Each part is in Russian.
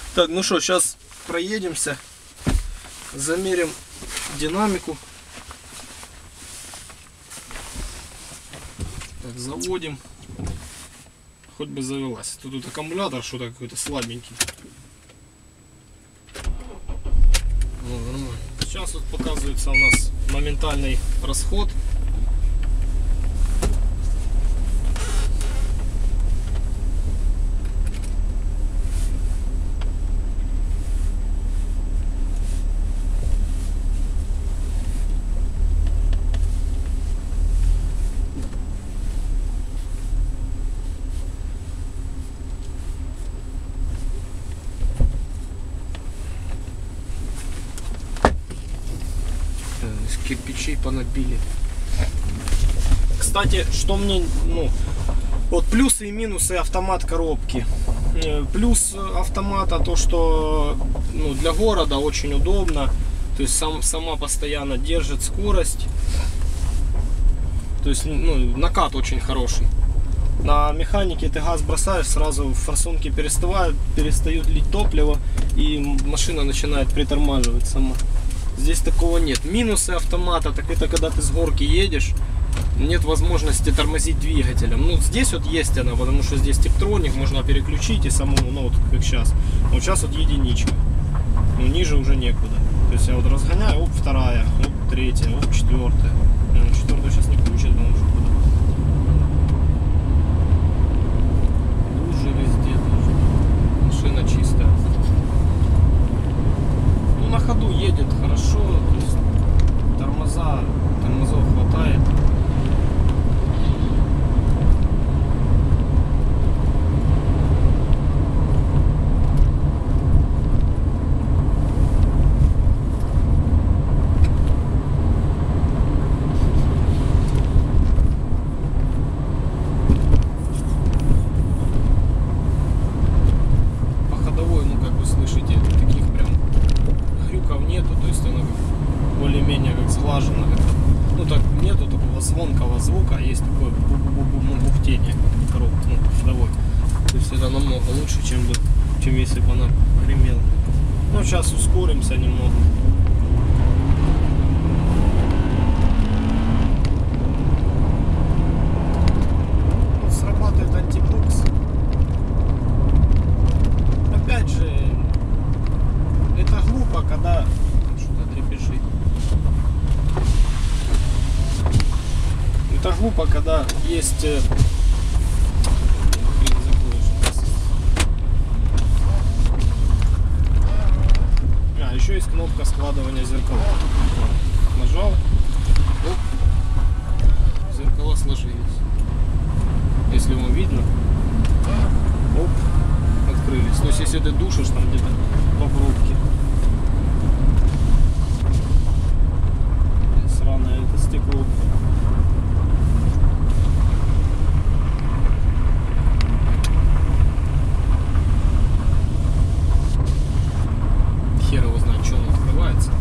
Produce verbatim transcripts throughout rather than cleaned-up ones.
Так, ну что, сейчас проедемся, замерим динамику. Так, заводим. Хоть бы завелась. Тут, тут аккумулятор что-то какой-то слабенький. Ну, нормально. Сейчас вот показывается у нас моментальный расход. Кирпичей понабили. Кстати, что мне, ну, вот плюсы и минусы автомат коробки. Плюс автомата то, что, ну, для города очень удобно. То есть сам, сама постоянно держит скорость. То есть, ну, накат очень хороший. На механике ты газ бросаешь, сразу форсунки перестывают, перестают лить топливо, и машина начинает притормаживать сама. Здесь такого нет. Минусы автомата, так это когда ты с горки едешь, нет возможности тормозить двигателем. Ну, здесь вот есть она, потому что здесь тептроник, можно переключить и самому, ну, вот как сейчас. Вот сейчас вот единичка. Ну, ниже уже некуда. То есть я вот разгоняю, оп, вторая, оп, третья, оп, четвертая. Ну, четвертую сейчас не включит, потому что куда. Лужи везде даже. Машина чистая. Ну, на ходу едет хорошо, то есть тормоза, тормозов хватает. Более-менее как слаженно. Ну так нету такого звонкого звука, а есть такое бухтение коробки, ну, ходовой. То есть это намного лучше, чем, бы, чем если бы она гремела. Ну сейчас ускоримся немного. Вот срабатывает антибукс. Опять же, это глупо, когда что-то дребезжит. Это глупо, когда есть... А, еще есть кнопка складывания зеркал. Нажал. Оп, зеркала сложились. Если вам видно. Оп, открылись. То есть если ты душишь там где-то по пробке. Сраное это стекло. Хер его знает, что он открывается.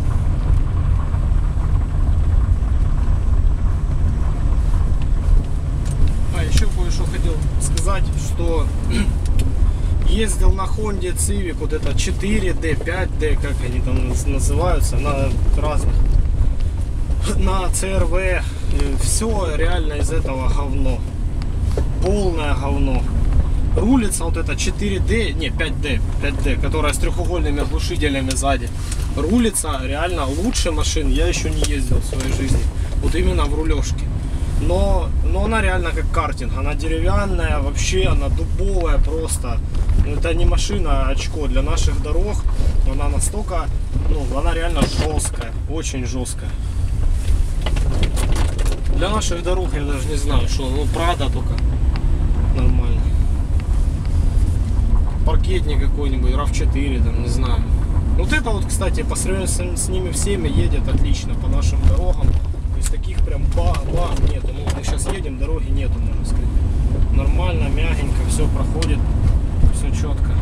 А еще кое-что хотел сказать, что ездил на Honda Civic, вот это четыре дэ, пять дэ, как они там называются, на разных, на си эр ви, все реально из этого говно, полное говно. Рулится вот это четыре дэ, не пять дэ, пять дэ, которая с трехугольными глушителями сзади. Рулится реально лучше машин я еще не ездил в своей жизни. Вот именно в рулежке. Но, но она реально как картинг. Она деревянная, вообще она дубовая просто. Это не машина, а очко. Для наших дорог она настолько, ну, она реально жесткая, очень жесткая. Для наших дорог я даже не знаю, что, ну, Прада только нормально. Паркетник какой-нибудь, рав четыре, там, не знаю. Вот это вот, кстати, по сравнению с, с ними всеми едет отлично по нашим дорогам. То есть таких прям баг нету. Ну, мы сейчас едем, дороги нету, можно сказать. Нормально, мягенько, все проходит, все четко.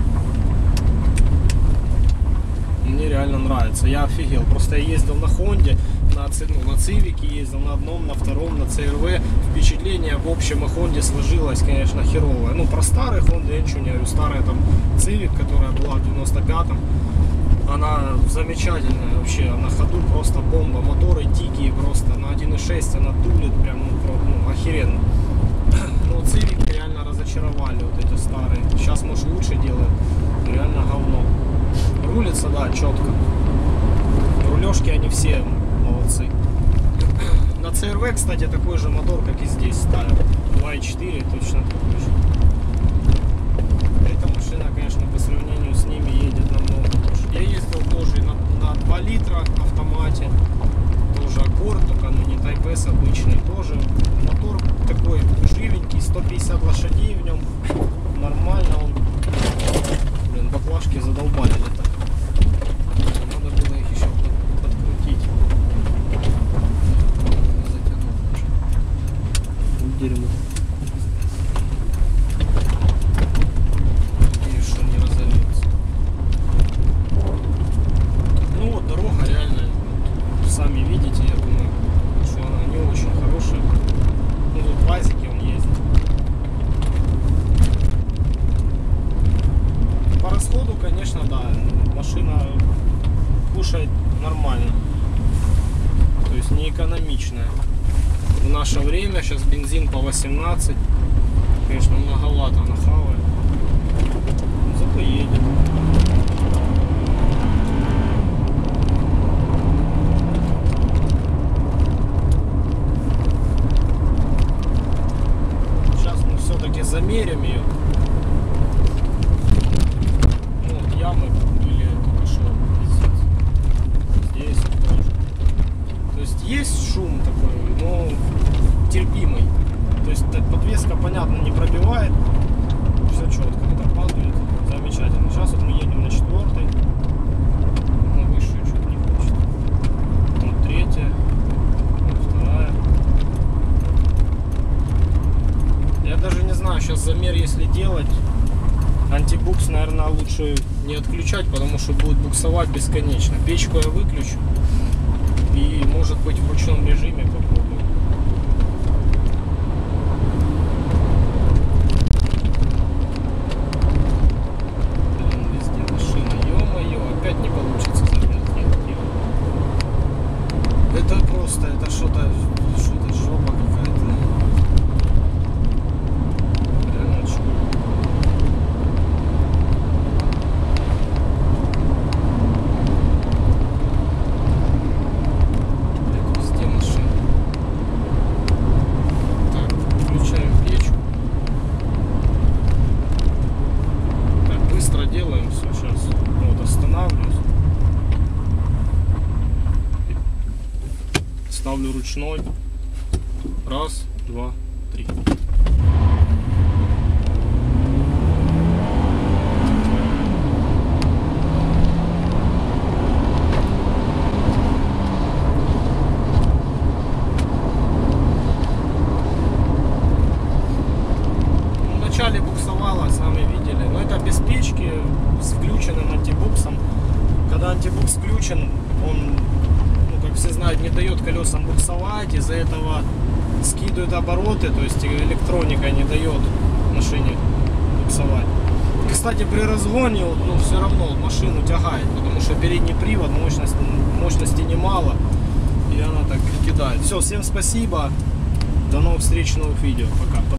Мне реально нравится, я офигел. Просто я ездил на Хонде, на, ну, на Цивике ездил, на одном, на втором, на си эр ви. Впечатление в общем о Хонде сложилось, конечно, херовое. Ну, про старые Хонды я ничего не говорю. Старая там Цивик, которая была в девяносто пятом, она замечательная вообще. На ходу просто бомба. Моторы дикие просто. На один и шесть она тулит прям, ну, ну охеренно. Но Цивик реально разочаровали вот эти старые. Сейчас, может, лучше делают. Реально говно. Рулится, да, четко. Рулежки они все молодцы. На си эр ви, кстати, такой же мотор, как и здесь ставят. два и четыре точно такой же. Эта машина, конечно, по сравнению с ними едет намного лучше. Я ездил тоже на, на два литра автомате. Тоже Аккорд, только ну, не Type S обычный. Тоже мотор такой живенький, сто пятьдесят лошадей в нем. Нормально он. Блин, баклажки задолбали это. Надо было их еще подкрутить. Затянул. Дерьмо. Надеюсь, что не разольется. Ну вот дорога реально, сами видите, я думаю, что она не очень хорошая. Ну тут в Азике он ездит. По расходу, конечно, да, машина кушает нормально, то есть не экономичная. В наше время сейчас бензин по восемнадцать, конечно, многовато она хавает, зато едет. Сейчас мы все-таки замерим ее. Ямы были только что здесь тоже. То есть есть шум такой, но терпимый. То есть подвеска, понятно, не пробивает. Все четко, это падает. Замечательно. Сейчас вот мы едем на четвертой. На высшую что-то не хочет. Вот третья. Вот вторая. Я даже не знаю, сейчас замер если делать. Антибукс, наверное, лучше не отключать, потому что будет буксовать бесконечно. Печку я выключу и, может быть, в ручном режиме попробую. Блин, везде машина. Ё-моё, опять не получится замять. Это просто, это что-то, что-то жопа какая-то. Реально чудо. Делаем все сейчас. Вот, останавливаюсь. Ставлю ручной. Раз, два, три. Вначале буксовало, сами видели, но это без печки, с включенным антибуксом. Когда антибукс включен, он, ну, как все знают, не дает колесам буксовать, из-за этого скидывает обороты, то есть электроника не дает машине буксовать. Кстати, при разгоне, ну, все равно машину тягает, потому что передний привод, мощности, мощности немало, и она так кидает. Все, всем спасибо, до новых встреч, новых видео, пока.